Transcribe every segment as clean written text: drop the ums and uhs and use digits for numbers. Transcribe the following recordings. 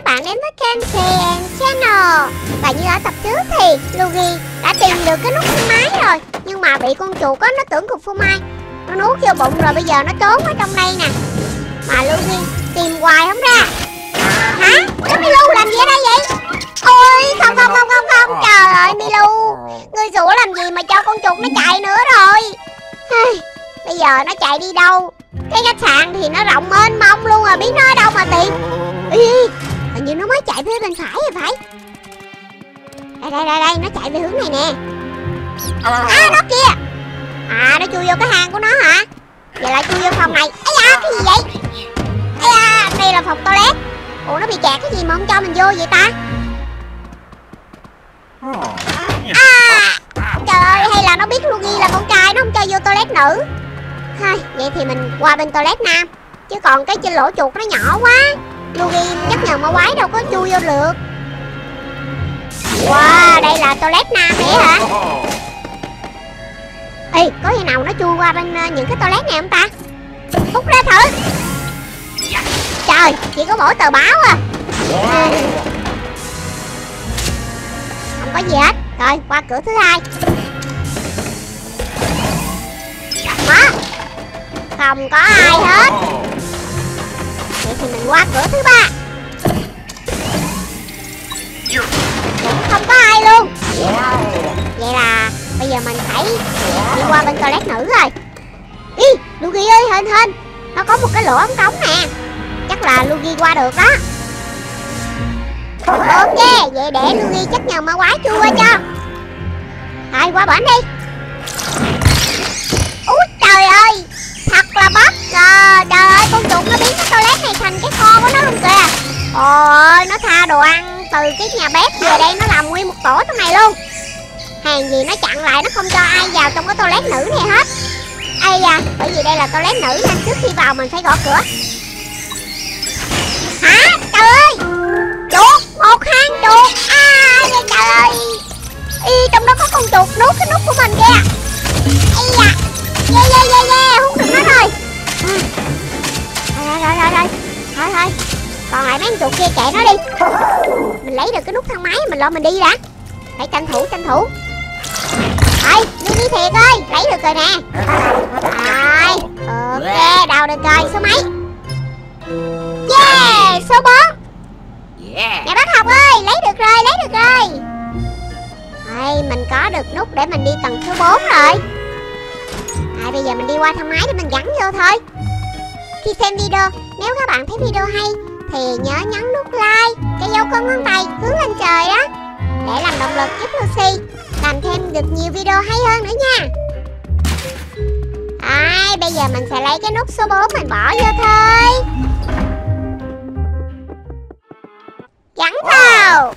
bạn đến với kênh Cyan Channel. Và như ở tập trước thì Luigi đã tìm được cái nút phô mai rồi, nhưng mà bị con chuột nó tưởng cục phô mai, nó nuốt vô bụng rồi bây giờ nó trốn ở trong đây nè. Mà Luigi tìm hoài không ra. Hả? Cái Milu làm gì ở đây vậy? Ôi không, trời ơi Milu, ngươi rủa làm gì mà cho con chuột nó chạy nữa rồi. Bây giờ nó chạy đi đâu? Cái khách sạn thì nó rộng mênh mông luôn rồi, biết nó ở đâu mà tìm. Hình như nó mới chạy phía bên phải rồi phải. Đây, nó chạy về hướng này nè. Nó kia. Nó chui vô cái hang của nó hả? Vậy lại chui vô phòng này. Ây da, cái gì vậy? Ây da, đây là phòng toilet. Ủa nó bị kẹt cái gì mà không cho mình vô vậy ta? Trời ơi, hay là nó biết Luigi là con trai nó không cho vô toilet nữ. Vậy thì mình qua bên toilet nam. Chứ còn cái trên lỗ chuột nó nhỏ quá, Luigi chấp nhận ma quái đâu có chui vô được. Wow, đây là toilet nam đấy hả? Ê, có khi nào nó chui qua bên những cái toilet này không ta? Hút ra thử. Trời, chỉ có mỗi tờ báo à. Không có gì hết. Rồi, qua cửa thứ hai. Đó, không có ai hết. Vậy thì mình qua cửa thứ ba. Cũng không có ai luôn. Vậy là bây giờ mình phải đi qua bên toilet nữ rồi. Luigi ơi, hên nó có một cái lỗ ống cống nè. Chắc là Luigi qua được đó. Ok, vậy để Luigi chắc nhờ ma quái chui qua cho. Rồi, qua bển đi. Úi trời ơi, thật là bất ngờ. Trời ơi, con chuột nó biến cái toilet này thành cái kho của nó luôn kìa. Ôi, nó tha đồ ăn từ cái nhà bếp về đây, nó làm nguyên một tổ trong này luôn. Hàng gì nó chặn lại, nó không cho ai vào trong cái toilet nữ này hết. Ây da, bởi vì đây là toilet nữ nên trước khi vào mình phải gõ cửa. Hả? Trời ơi, chuột, một hang chuột. Trời ơi, trong đó có con chuột nuốt cái nút của mình kìa. Ây da, hút được nó rồi. Thôi, còn lại mấy con chuột kia chạy nó đi. Mình lấy được cái nút thang máy, mình lo mình đi đã. Phải tranh thủ. Thôi, đi thiệt ơi, lấy được rồi nè. Rồi, ok, đào được rồi, số mấy? Yeah, số 4. Nè bác học ơi, lấy được rồi. Rồi, mình có được nút để mình đi tầng số 4 rồi. Bây giờ mình đi qua thang máy để mình gắn vô thôi. Khi xem video, nếu các bạn thấy video hay thì nhớ nhấn nút like, cái dấu con ngón tay hướng lên trời đó, để làm động lực giúp Lucy làm thêm được nhiều video hay hơn nữa nha. Bây giờ mình sẽ lấy cái nút số 4 mình bỏ vô thôi. Gắn vào.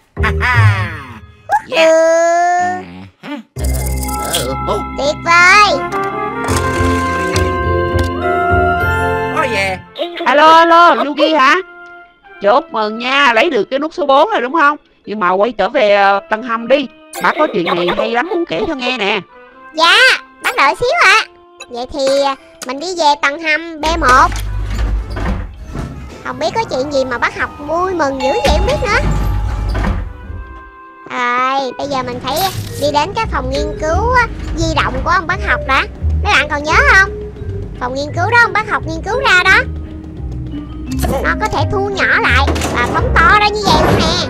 Tuyệt vời. Alo, Luigi hả? Chúc mừng nha, lấy được cái nút số 4 rồi đúng không? Nhưng mà quay trở về tầng hầm đi. Bác có chuyện này hay lắm muốn kể cho nghe nè. Dạ, bác đợi xíu ạ. Vậy thì mình đi về tầng hầm B1. Không biết có chuyện gì mà bác học vui mừng dữ vậy không biết nữa. Rồi, bây giờ mình phải đi đến cái phòng nghiên cứu di động của ông bác học đã. Mấy bạn còn nhớ không? Phòng nghiên cứu đó ông bác học nghiên cứu ra đó. Nó có thể thu nhỏ lại và phóng to ra như vậy luôn nè.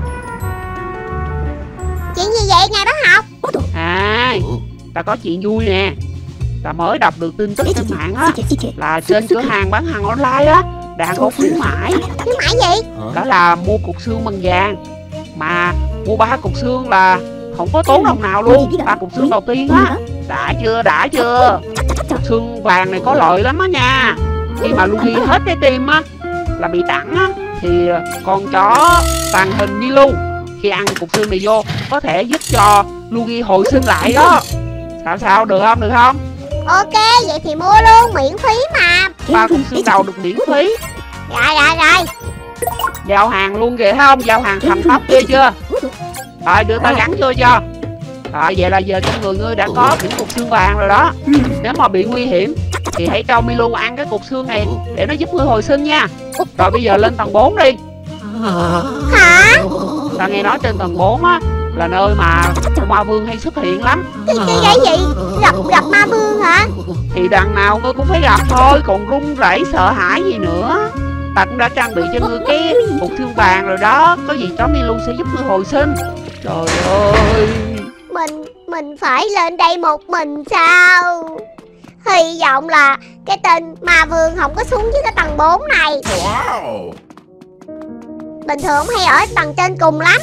Chuyện gì vậy ngài bác học? Ta có chuyện vui nè. Ta mới đọc được tin tức trên mạng á, là trên cửa hàng bán hàng online á đang có khuyến mãi. Khuyến mãi gì? Đó là mua cục xương bằng vàng. Mà mua 3 cục xương là không có tốn đồng nào luôn. 3 cục xương đầu tiên á. Đã chưa? Cục xương vàng này có lợi lắm á nha. Khi mà Luigi hết trái tim á, là bị tặng á, thì con chó tàng hình đi luôn. Khi ăn cục xương này vô có thể giúp cho Luigi hồi sinh lại đó. Sao được không? Ok, vậy thì mua luôn, miễn phí mà. 3 cục xương đầu được miễn phí. Rồi. Giao hàng luôn kìa, thấy không? Giao hàng thành tóc kia chưa? Rồi, đưa ta gắn vô cho. Rồi, vậy là giờ trong người ngươi đã có những cục xương vàng rồi đó. Nếu mà bị nguy hiểm thì hãy cho Milu ăn cái cục xương này để nó giúp ngươi hồi sinh nha. Rồi bây giờ lên tầng 4 đi. Hả? Ta nghe nói trên tầng 4 á là nơi mà ma vương hay xuất hiện lắm. Cái gì? Gặp ma vương hả? Thì đằng nào ngươi cũng phải gặp thôi, còn run rẩy sợ hãi gì nữa. Ta cũng đã trang bị cho ngươi cái cục xương vàng rồi đó, có gì chó Milu sẽ giúp ngươi hồi sinh. Trời ơi, Mình phải lên đây một mình sao? Hy vọng là cái tên ma vương không có xuống dưới cái tầng 4 này. Bình thường hay ở tầng trên cùng lắm.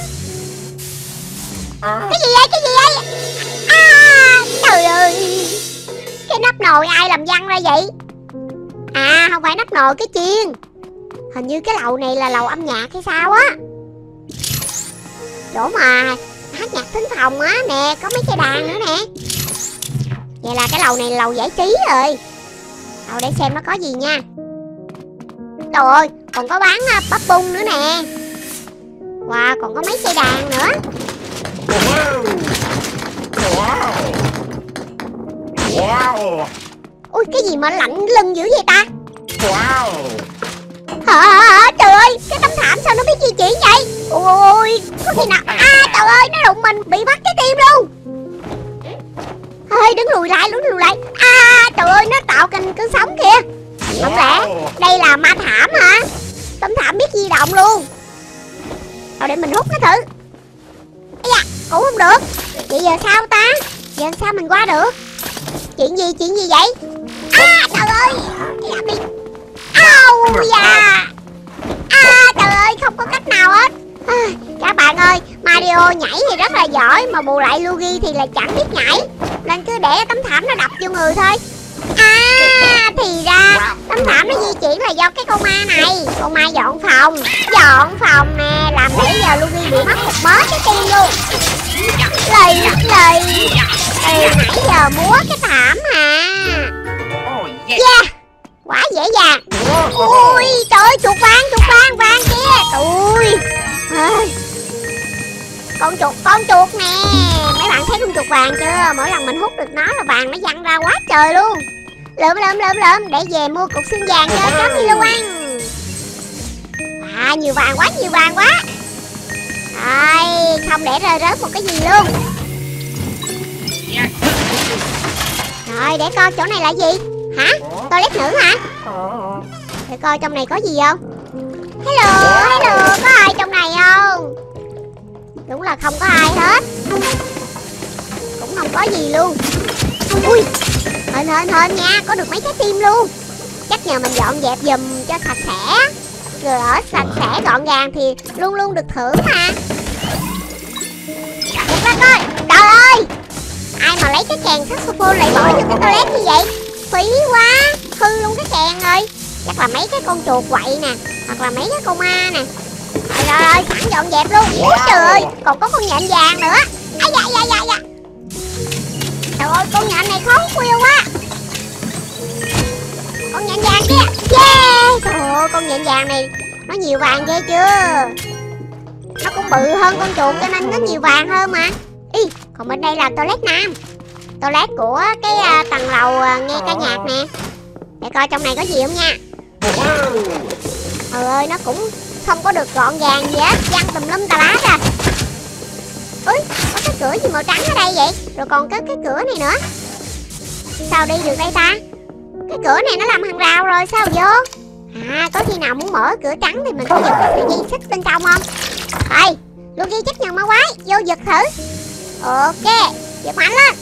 Cái gì vậy? Cái gì vậy? Trời ơi, cái nắp nồi ai làm văng ra vậy? À, không phải nắp nồi, cái chiên. Hình như cái lầu này là lầu âm nhạc hay sao á. Chỗ mà hát nhạc thính phòng á nè, có mấy cây đàn nữa nè. Vậy là cái lầu này là lầu giải trí rồi. Để xem nó có gì nha. Trời ơi, còn có bán bắp bung nữa nè. Wow, còn có mấy cây đàn nữa. Ui, cái gì mà lạnh lưng dữ vậy ta? Hả? Trời ơi, cái tấm thảm sao nó biết di chuyển vậy? Ôi, có khi nào... trời ơi, nó đụng mình, bị bắt trái tim luôn. Ê, đứng lùi lại. Trời ơi, nó tạo thành cơn sóng kìa. Không lẽ đây là ma thảm hả? Tấm thảm biết di động luôn. Rồi để mình hút nó thử. Ây da, cũng không được. Vậy giờ sao ta? Giờ sao mình qua được? Chuyện gì vậy? Trời ơi, bị... da. Trời ơi, không có cách nào hết. Các bạn ơi, Mario nhảy thì rất là giỏi, mà bù lại Luigi thì là chẳng biết nhảy, nên cứ để tấm thảm nó đập vô người thôi. Thì ra tấm thảm nó di chuyển là do cái con ma này. Con ma dọn phòng nè, làm nãy giờ Luigi bị mất một mớ cái tim luôn. Lì nãy giờ múa cái thảm hả? Yeah, quá dễ dàng. Ui trời ơi, chuột vàng kia. Ui, con chuột nè. Mấy bạn thấy con chuột vàng chưa? Mỗi lần mình hút được nó là vàng nó văng ra quá trời luôn. Lượm để về mua cục xương vàng cho chó Milu ăn. Nhiều vàng quá. Rồi, không để rơi rớt một cái gì luôn. Rồi, để coi chỗ này là gì? Hả? Toilet nữ hả? Để coi trong này có gì không? Hello, có ai trong này không? Đúng là không có ai hết. Cũng không có gì luôn. Ui, hên nha, có được mấy trái tim luôn. Chắc nhờ mình dọn dẹp giùm cho sạch sẽ. Rồi ở sạch sẽ gọn gàng thì luôn luôn được thưởng mà. Được ra coi. Trời ơi, ai mà lấy cái kèn saxophone lại bỏ vô cái toilet như vậy? Phí quá, hư luôn cái kèn rồi. Chắc là mấy cái con chuột quậy nè, hoặc là mấy cái con ma nè. Rồi, sẵn dọn dẹp luôn. Úi trời ơi, còn có con nhện vàng nữa. Dạ. Trời ơi, con nhện này khó khuya quá. Con nhện vàng kia. Yeah. Trời ơi, con nhện vàng này nó nhiều vàng ghê chưa? Nó cũng bự hơn con chuột cho nên nó nhiều vàng hơn mà. Còn bên đây là toilet nam. Toilet của cái tầng lầu nghe ca nhạc nè. Để coi trong này có gì không nha. Trời ơi, nó cũng không có được gọn gàng gì hết, văng tùm lum tà lá ra. Ui, có cái cửa gì màu trắng ở đây vậy? Rồi còn cái cửa này nữa. Sao đi được đây ta? Cái cửa này nó làm hàng rào rồi, sao vô? Có khi nào muốn mở cửa trắng thì mình có giật cái dây xích bên trong không? Thôi, Luigi chấp nhận ma quái, vô giật thử. Ok, giật mạnh lên.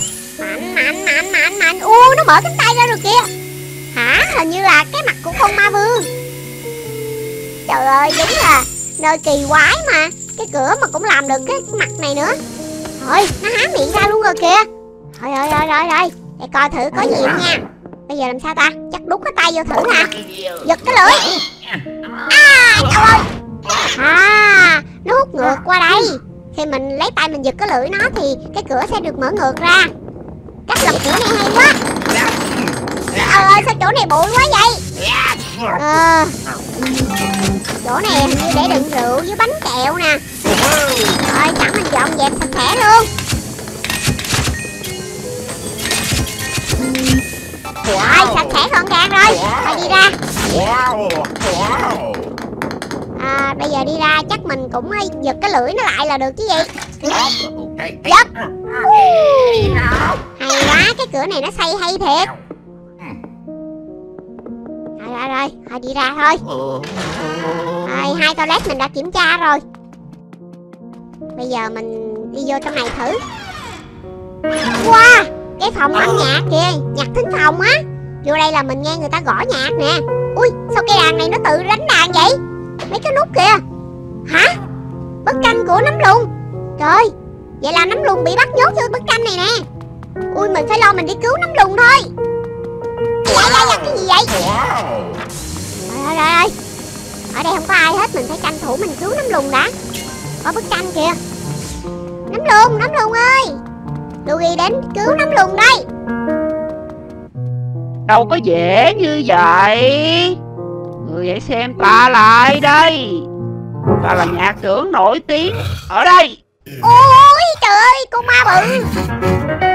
Mạnh. Nó mở cánh tay ra rồi kìa. Hả? Hình như là cái mặt của con ma vương. Trời ơi, đúng là nơi kỳ quái mà. Cái cửa mà cũng làm được cái mặt này nữa. Thôi, nó há miệng ra luôn rồi kìa. Rồi. Để coi thử có gì không nha. Bây giờ làm sao ta? Chắc đút cái tay vô thử nè. Giật cái lưỡi. Trời ơi. Nó hút ngược qua đây. Khi mình lấy tay mình giật cái lưỡi nó thì cái cửa sẽ được mở ngược ra. Cách lập cửa này hay quá. Trời ơi, sao chỗ này bụi quá vậy? Chỗ này hình như để đựng rượu với bánh kẹo nè. Rồi, sẵn mình dọn dẹp sạch sẽ luôn. Rồi, sạch sẽ gọn gàng rồi. Thôi đi ra. Bây giờ đi ra chắc mình cũng giật cái lưỡi nó lại là được chứ gì. Giật. Hay quá, cái cửa này nó xây hay thiệt. Rồi, thôi đi ra thôi. Rồi, 2 toilet mình đã kiểm tra rồi. Bây giờ mình đi vô trong này thử. Wow, cái phòng âm nhạc kìa, nhạc thính phòng á. Vô đây là mình nghe người ta gõ nhạc nè. Ui, sao cây đàn này nó tự đánh đàn vậy? Mấy cái nút kìa. Hả? Bức tranh của nấm lùn. Trời, vậy là nấm lùn bị bắt nhốt vô bức tranh này nè. Ui, mình phải lo mình đi cứu nấm lùn thôi. Dạ, cái gì vậy? Rồi. Ở đây không có ai hết, mình phải tranh thủ mình cứu nấm lùn đã. Có bức tranh kìa. Nấm lùn ơi. Luigi đến cứu nấm lùn đây. Đâu có dễ như vậy. Người hãy xem ta lại đây. Ta là nhạc trưởng nổi tiếng ở đây. Ôi trời ơi, con ma bự.